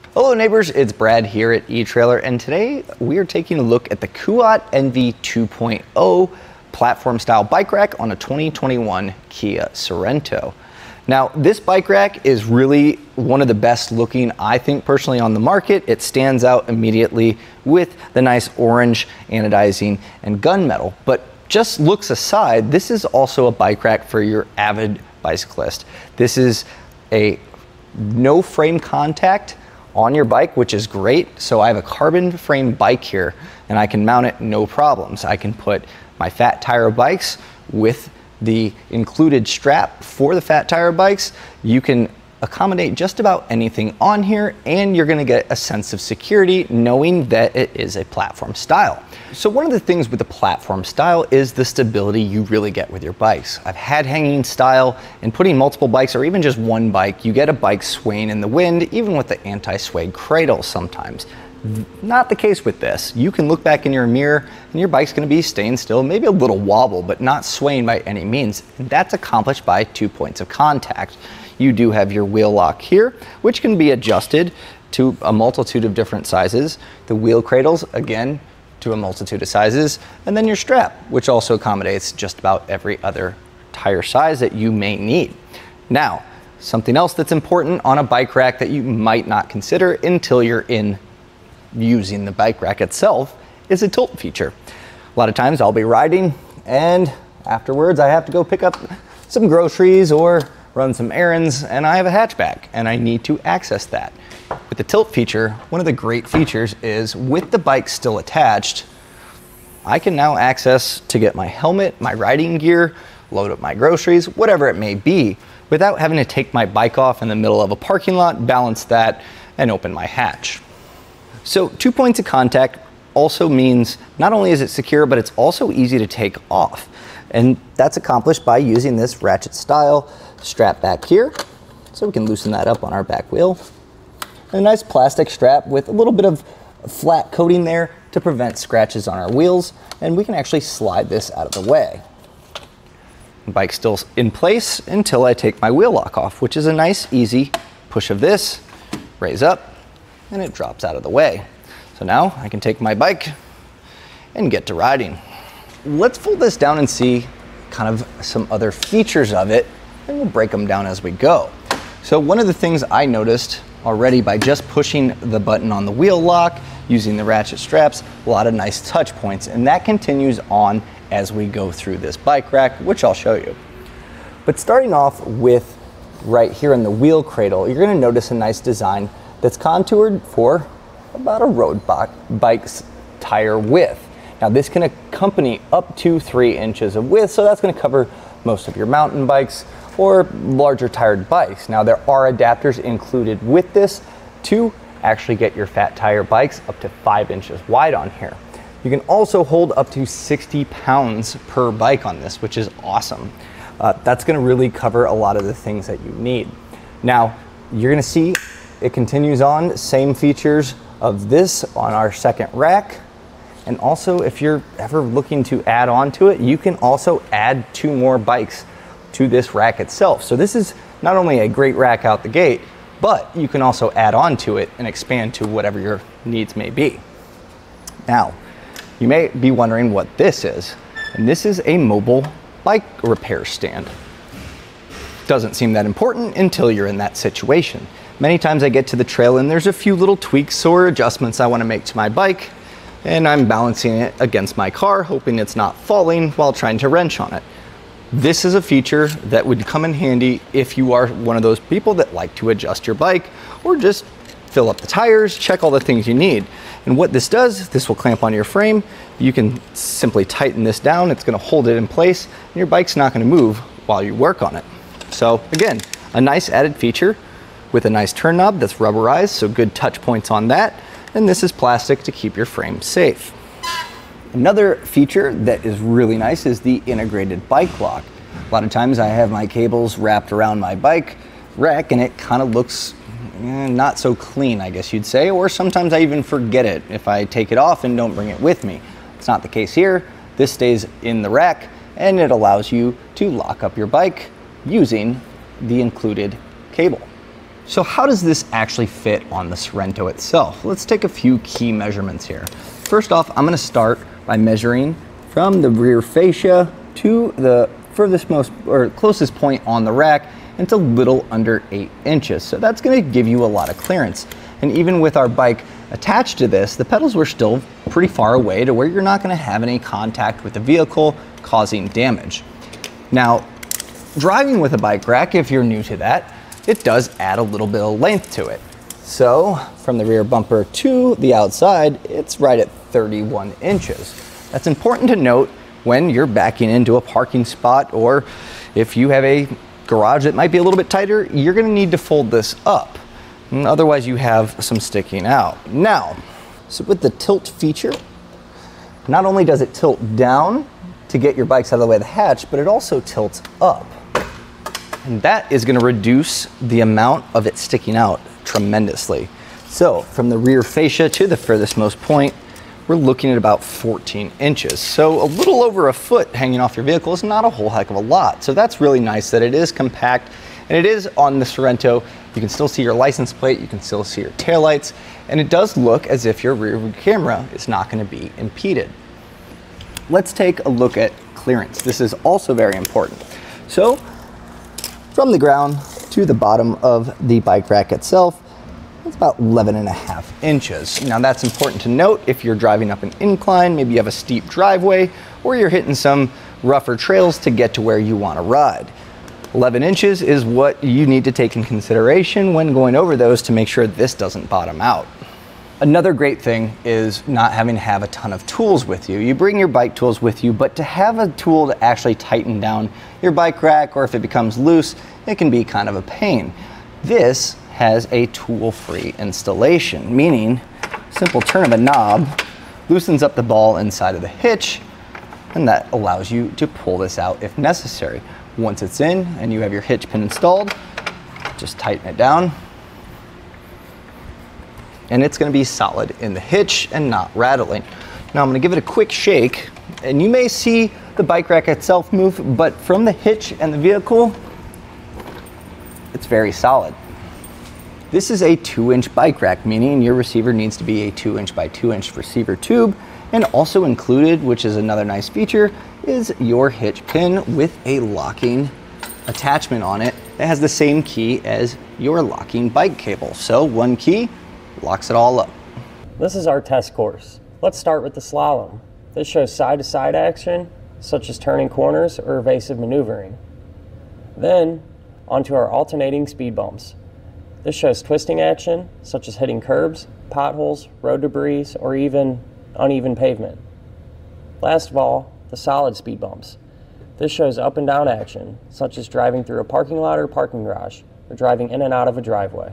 Hello neighbors, it's Brad here at eTrailer, and today we are taking a look at the Kuat NV 2.0 platform style bike rack on a 2021 Kia Sorento. Now this bike rack is really one of the best looking, I think personally, on the market. It stands out immediately with the nice orange anodizing and gunmetal, but just looks aside, this is also a bike rack for your avid bicyclist. This is a no frame contact on your bike, which is great. So I have a carbon frame bike here and I can mount it no problems. I can put my fat tire bikes with the included strap for the fat tire bikes. You can accommodate just about anything on here, and you're gonna get a sense of security knowing that it is a platform style. So one of the things with the platform style is the stability you really get with your bikes. I've had hanging style, and putting multiple bikes or even just one bike, you get a bike swaying in the wind, even with the anti-sway cradle sometimes. Not the case with this. You can look back in your mirror and your bike's gonna be staying still, maybe a little wobble, but not swaying by any means. And that's accomplished by 2 points of contact. You do have your wheel lock here, which can be adjusted to a multitude of different sizes. The wheel cradles, again, to a multitude of sizes. And then your strap, which also accommodates just about every other tire size that you may need. Now, something else that's important on a bike rack that you might not consider until you're in using the bike rack itself is a tilt feature. A lot of times I'll be riding and afterwards I have to go pick up some groceries or run some errands, and I have a hatchback and I need to access that. With the tilt feature, one of the great features is with the bike still attached, I can now access to get my helmet, my riding gear, load up my groceries, whatever it may be, without having to take my bike off in the middle of a parking lot, balance that, and open my hatch. So 2 points of contact also means not only is it secure, but it's also easy to take off. And that's accomplished by using this ratchet style strap back here. So we can loosen that up on our back wheel. And a nice plastic strap with a little bit of flat coating there to prevent scratches on our wheels. And we can actually slide this out of the way. The bike's still in place until I take my wheel lock off, which is a nice, easy push of this, raise up, and it drops out of the way. So now I can take my bike and get to riding. Let's fold this down and see kind of some other features of it, and we'll break them down as we go. So one of the things I noticed already by just pushing the button on the wheel lock, using the ratchet straps, a lot of nice touch points, and that continues on as we go through this bike rack, which I'll show you. But starting off with right here in the wheel cradle, you're gonna notice a nice design that's contoured for about a road bike's tire width. Now this can accompany up to 3 inches of width, so that's gonna cover most of your mountain bikes or larger tired bikes. Now there are adapters included with this to actually get your fat tire bikes up to 5 inches wide on here. You can also hold up to 60 pounds per bike on this, which is awesome. That's gonna really cover a lot of the things that you need. Now, you're gonna see it continues on, same features of this on our second rack. And also, if you're ever looking to add on to it, you can also add 2 more bikes to this rack itself. So this is not only a great rack out the gate, but you can also add on to it and expand to whatever your needs may be. Now, you may be wondering what this is. And this is a mobile bike repair stand. Doesn't seem that important until you're in that situation. Many times I get to the trail and there's a few little tweaks or adjustments I want to make to my bike, and I'm balancing it against my car, hoping it's not falling while trying to wrench on it. This is a feature that would come in handy if you are one of those people that like to adjust your bike or just fill up the tires, check all the things you need. And what this does, this will clamp on your frame. You can simply tighten this down. It's gonna hold it in place and your bike's not gonna move while you work on it. So again, a nice added feature with a nice turn knob that's rubberized, so good touch points on that. And this is plastic to keep your frame safe. Another feature that is really nice is the integrated bike lock. A lot of times I have my cables wrapped around my bike rack and it kind of looks not so clean, I guess you'd say, or sometimes I even forget it if I take it off and don't bring it with me. It's not the case here. This stays in the rack and it allows you to lock up your bike using the included cable. So how does this actually fit on the Sorento itself? Let's take a few key measurements here. First off, I'm gonna start by measuring from the rear fascia to the furthest most or closest point on the rack. It's a little under 8 inches. So that's gonna give you a lot of clearance. And even with our bike attached to this, the pedals were still pretty far away to where you're not gonna have any contact with the vehicle causing damage. Now, driving with a bike rack, if you're new to that, it does add a little bit of length to it. So from the rear bumper to the outside, it's right at 31 inches. That's important to note when you're backing into a parking spot, or if you have a garage that might be a little bit tighter, you're gonna need to fold this up. And otherwise you have some sticking out. Now, so with the tilt feature, not only does it tilt down to get your bikes out of the way of the hatch, but it also tilts up. And that is gonna reduce the amount of it sticking out tremendously. So from the rear fascia to the furthest most point, we're looking at about 14 inches. So a little over a foot hanging off your vehicle is not a whole heck of a lot. So that's really nice that it is compact, and it is on the Sorento. You can still see your license plate, you can still see your taillights, and it does look as if your rear view camera is not gonna be impeded. Let's take a look at clearance. This is also very important. So from the ground to the bottom of the bike rack itself, it's about 11.5 inches. Now that's important to note if you're driving up an incline, maybe you have a steep driveway, or you're hitting some rougher trails to get to where you want to ride. 11 inches is what you need to take in consideration when going over those to make sure this doesn't bottom out. Another great thing is not having to have a ton of tools with you. You bring your bike tools with you, but to have a tool to actually tighten down your bike rack, or if it becomes loose, it can be kind of a pain. This has a tool-free installation, meaning simple turn of a knob loosens up the ball inside of the hitch, and that allows you to pull this out if necessary. Once it's in and you have your hitch pin installed, just tighten it down, and it's gonna be solid in the hitch and not rattling. Now I'm gonna give it a quick shake, and you may see the bike rack itself move, but from the hitch and the vehicle, it's very solid. This is a 2-inch bike rack, meaning your receiver needs to be a 2-inch by 2-inch receiver tube, and also included, which is another nice feature, is your hitch pin with a locking attachment on it that has the same key as your locking bike cable. So one key locks it all up. This is our test course. Let's start with the slalom. This shows side-to-side action, such as turning corners or evasive maneuvering. Then, onto our alternating speed bumps. This shows twisting action, such as hitting curbs, potholes, road debris, or even uneven pavement. Last of all, the solid speed bumps. This shows up and down action, such as driving through a parking lot or parking garage, or driving in and out of a driveway.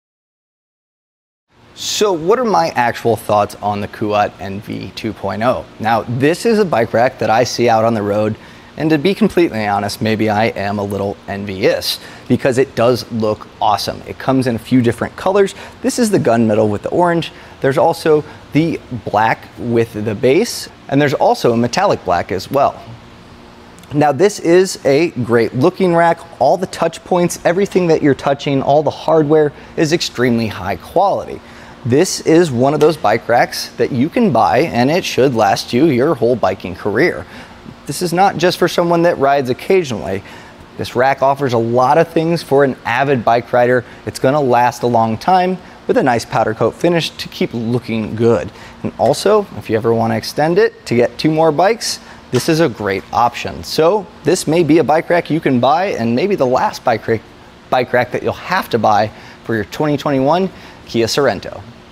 So what are my actual thoughts on the Kuat NV 2.0? Now, this is a bike rack that I see out on the road, and to be completely honest, maybe I am a little envious because it does look awesome. It comes in a few different colors. This is the gunmetal with the orange. There's also the black with the base, and there's also a metallic black as well. Now this is a great looking rack. All the touch points, everything that you're touching, all the hardware is extremely high quality. This is one of those bike racks that you can buy and it should last you your whole biking career. This is not just for someone that rides occasionally. This rack offers a lot of things for an avid bike rider. It's gonna last a long time with a nice powder coat finish to keep looking good. And also, if you ever wanna extend it to get 2 more bikes, this is a great option. So this may be a bike rack you can buy, and maybe the last bike rack that you'll have to buy for your 2021 Kia Sorento.